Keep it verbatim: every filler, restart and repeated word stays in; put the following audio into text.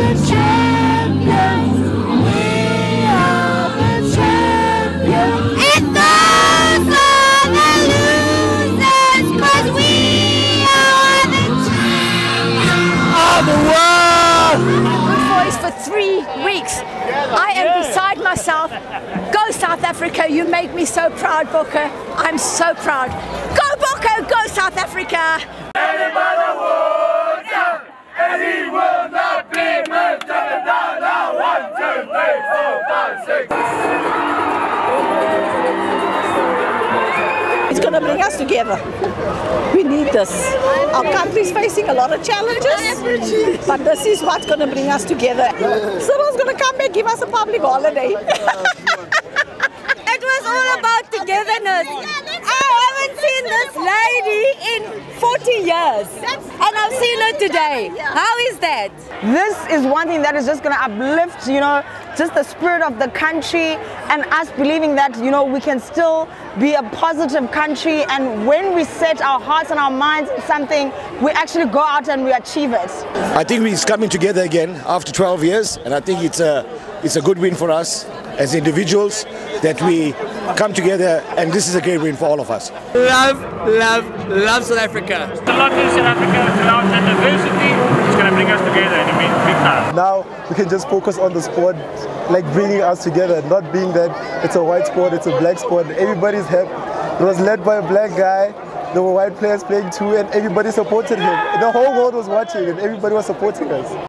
the champions. We are the champions. And those are the losers, 'cause we are the champions of the world. Good boys for three weeks. I am beside myself. Go South Africa, you make me so proud, Booker. I'm so proud. Go Booker, go South Africa. Anybody would jump, and he will not be moved. Down, down, down. One, two, three, four, five, six. It's going to bring us together. We need this. Our country's facing a lot of challenges, but this is what's going to bring us together. Someone's going to come and give us a public holiday. It was all about togetherness. I haven't seen this lady in forty years, and I've seen her today. How is that? This is one thing that is just going to uplift, you know, just the spirit of the country and us believing that, you know, we can still be a positive country, and when we set our hearts and our minds in something, we actually go out and we achieve it. I think we're coming together again after twelve years, and I think it's a, it's a good win for us as individuals that we come together, and this is a great win for all of us. Love, love, love South Africa. A lot in South Africa, without that diversity, it's going to bring us together in a big, big time. Now we can just focus on the sport, like bringing us together, not being that it's a white sport, it's a black sport. Everybody's happy. It was led by a black guy. There were white players playing too, and everybody supported him. The whole world was watching, and everybody was supporting us.